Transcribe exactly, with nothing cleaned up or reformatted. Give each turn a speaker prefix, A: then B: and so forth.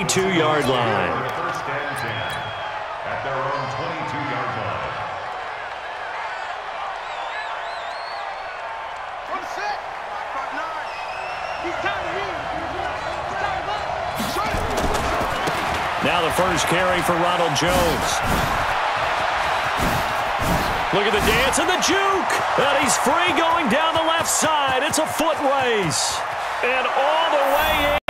A: twenty-two-yard line.
B: First and ten at their own twenty-two-yard line.
C: One set. Front nine. He's time to leave. He's time to go.
A: Now the first carry for Ronald Jones. Look at the dance and the juke. And he's free going down the left side. It's a foot race. And all the way in.